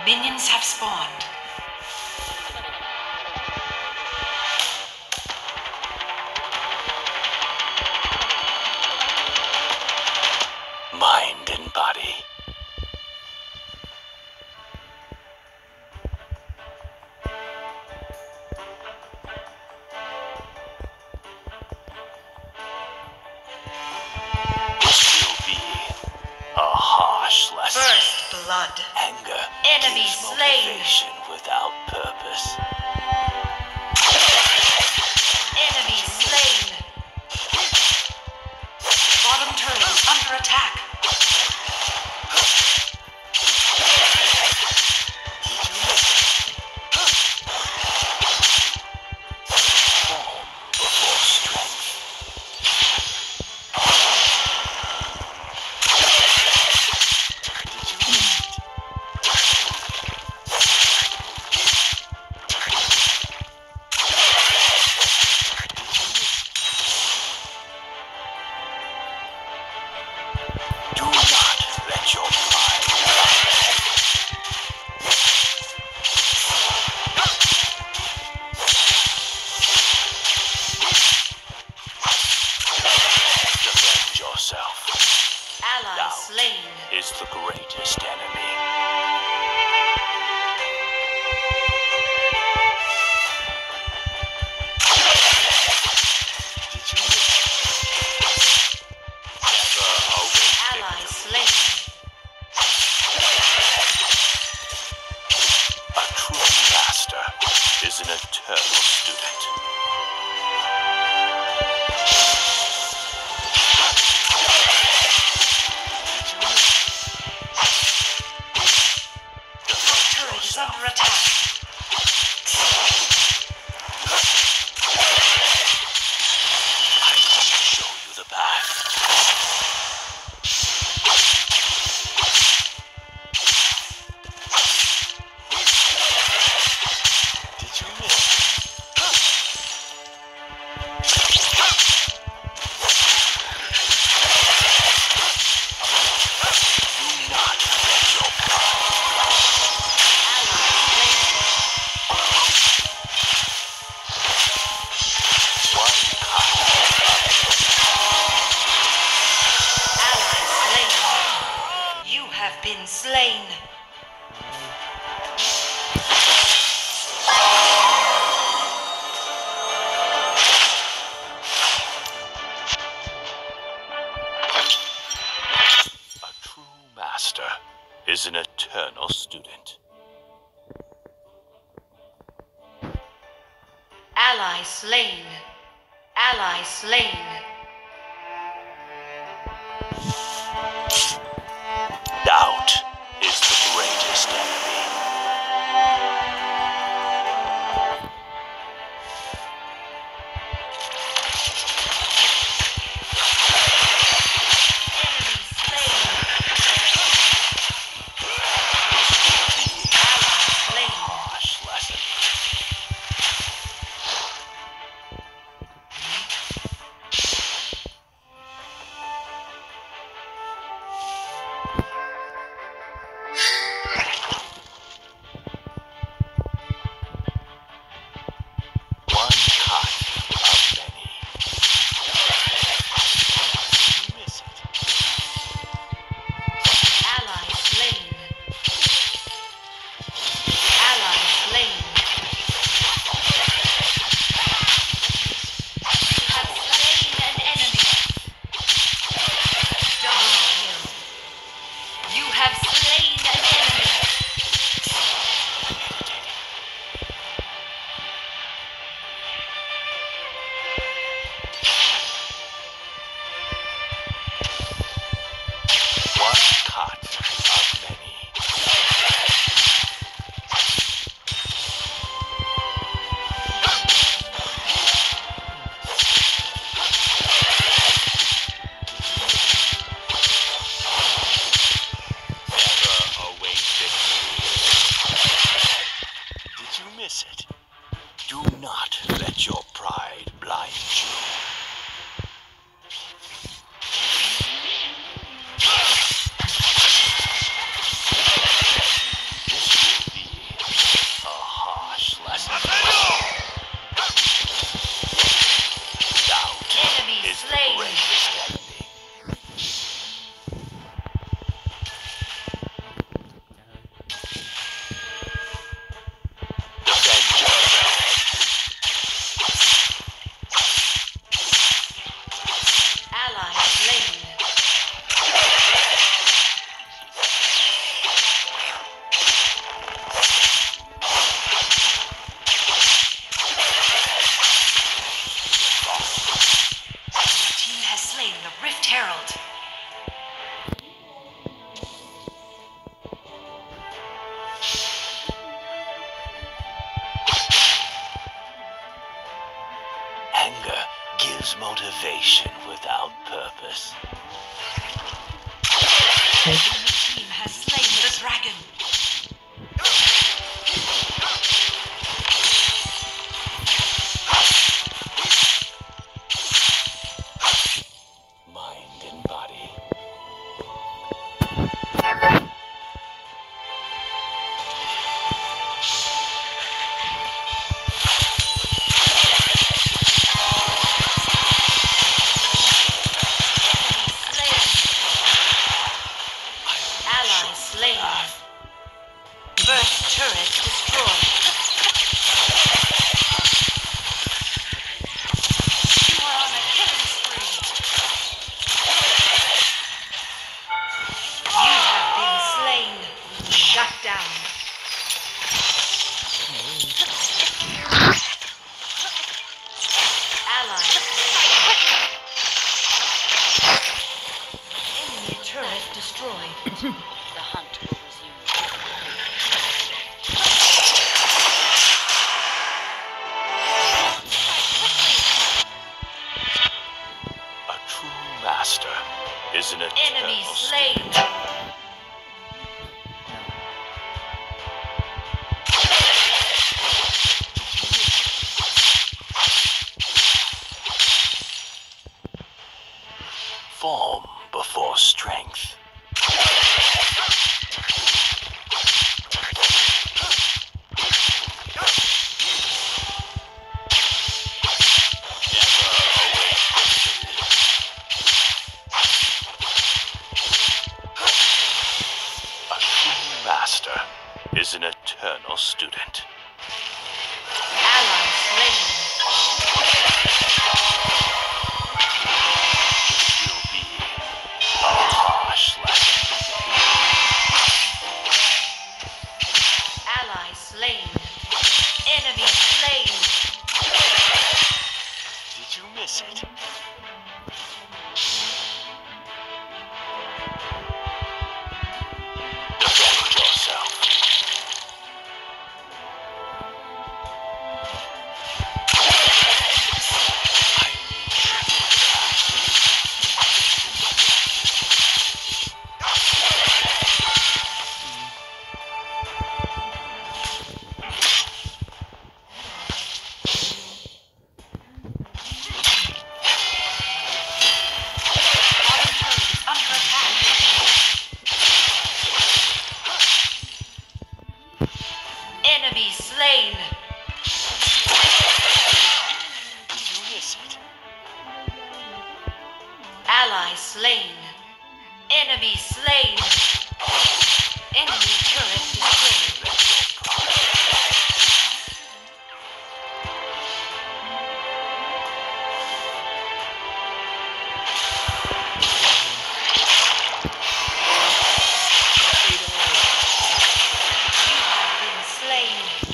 Minions have spawned. Mind and body. This will be a harsh lesson. First blood. Anger Enemy gives slain. motivation without purpose. Enemy slain. Bottom turret is under attack. Form before strength. Did you read? Do not let your pride defend yourself. Ally Doubt slain. is the greatest enemy. Did you never awake Ally victim? slain. A true master is an eternal student. Defend Turret is yourself. under attack. I will show you the path. Did you miss? Do not let your pride. One Ally slain. You have been slain. A true master is an eternal student. Ally slain. Ally slain. Doubt is the greatest enemy. Enemy slain. Ally slain. Harsh lesson. Motivation without purpose. The team has slain the dragon. Mind and body. Ally slain. First turret destroyed. You are on a killing spree. You have been slain. Shut down. Ally slain. Enemy turret destroyed. The hunt will resume. A true master is an Enemy eternal slain. student. Form before strength. A true master is an eternal student. Ally slain. Will be a harsh lesson. Ally slain. Enemy slain. Did you miss it? Defend yourself. Under attack. Enemy slain. Did you miss it? Ally slain. Enemy slain. Enemy turret destroyed. You have been slain.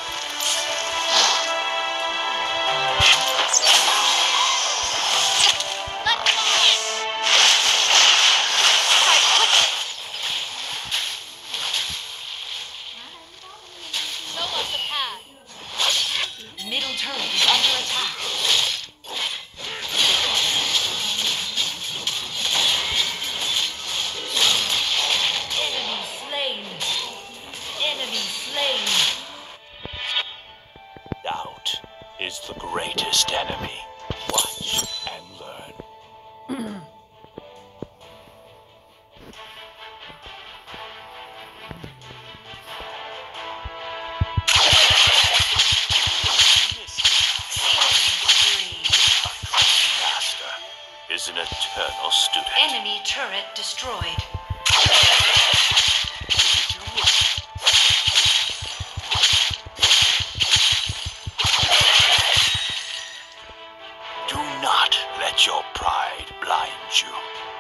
Middle turret is under attack. Enemy slain. Enemy slain. Doubt is the greatest enemy. Watch and learn. Killing spree. Master is an eternal student. Enemy turret destroyed. Did you miss it? Do not let your pride blind you.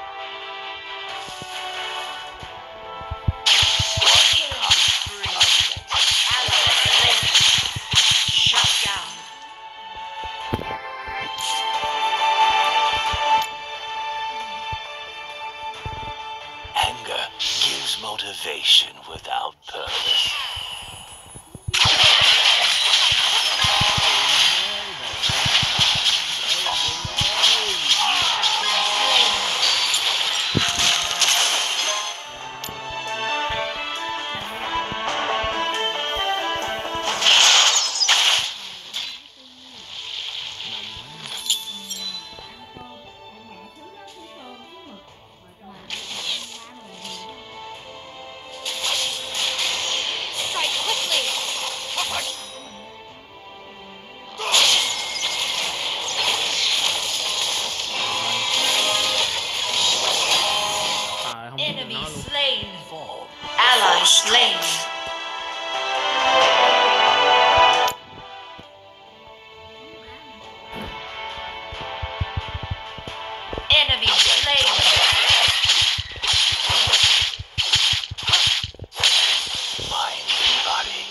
Killing spree. Ally slain. Shut down. slain. Enemy slain. Mind and body.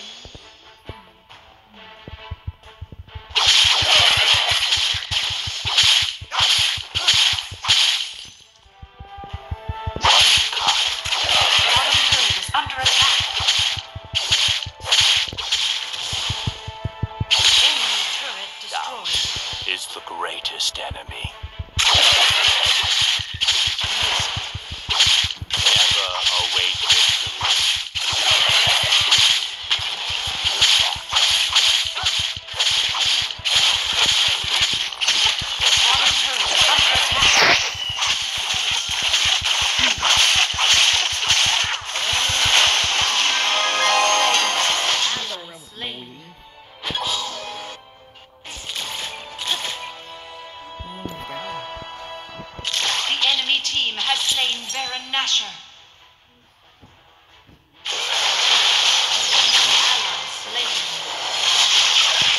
Bottom turret is under attack. Enemy turret destroyed. Is the greatest enemy. Never await victory. Bottom turret is under attack. Slain. The enemy team has slain Baron Nashor. Ally slain.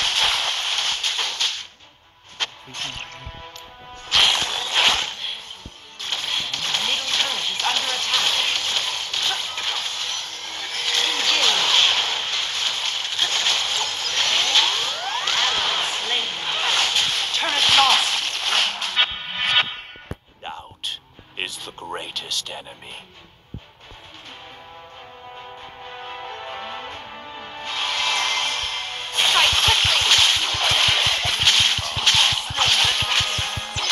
Middle turret is under attack. Engage. Ally slain. Turret lost. Doubt is the greatest enemy. Strike quickly. Slain the dragon.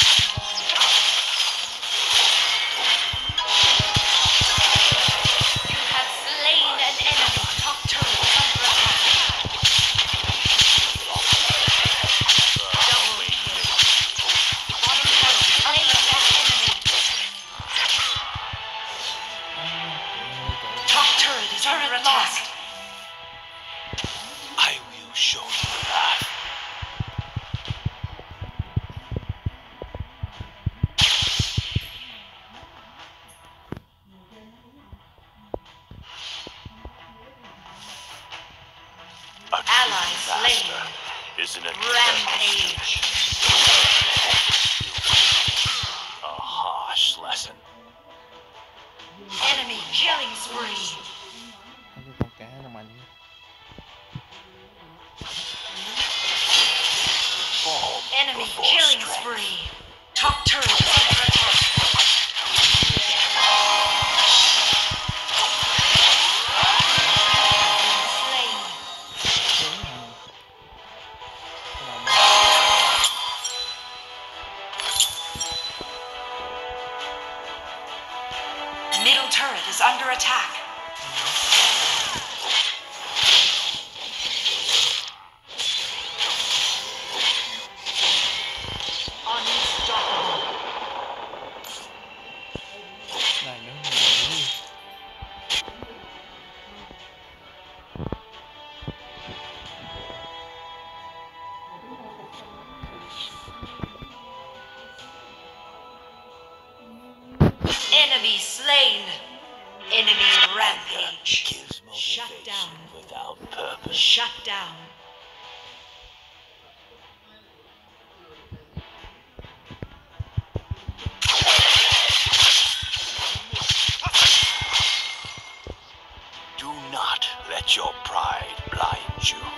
You have slain an enemy. Top turret is under attack. Double kill. Bottom turret is slain an enemy. Top turret is under attack. I will show you the path. A true Ally slain. master is an eternal Rampage. a harsh lesson. Enemy killing spree. Cái con cá nó mạnh. Fall Enemy before killing strength. spree. Top turret is under attack. Slain. Middle turret is under attack. Unstoppable. Này nó mạnh đi. Enemy slain. Enemy rampage. Gives Shut motivation down. without purpose. Shut down. Do not let your pride blind you.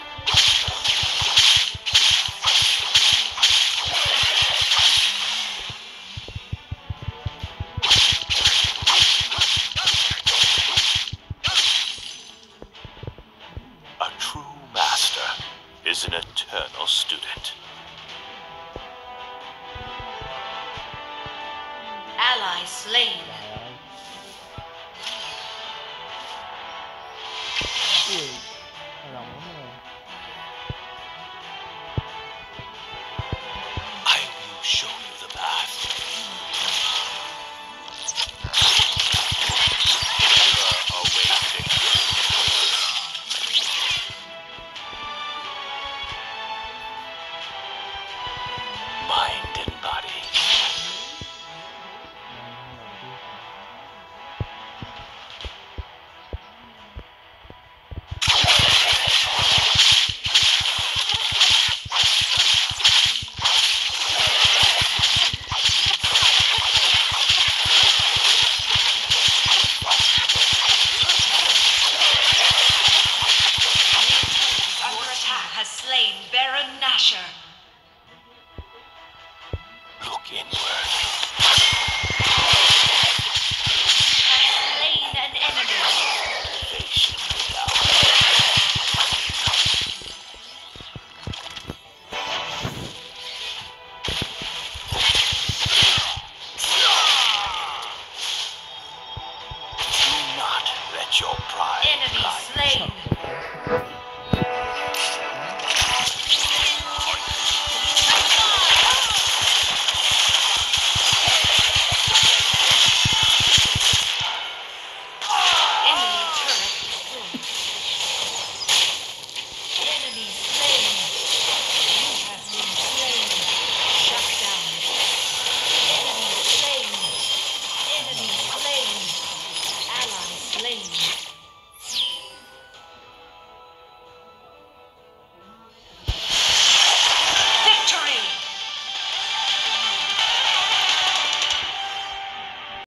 A true master is an eternal student. Ally slain. Ui, lòng lắm rồi. I will show you the path. Never await victory. Mind and body. slain Baron Nashor.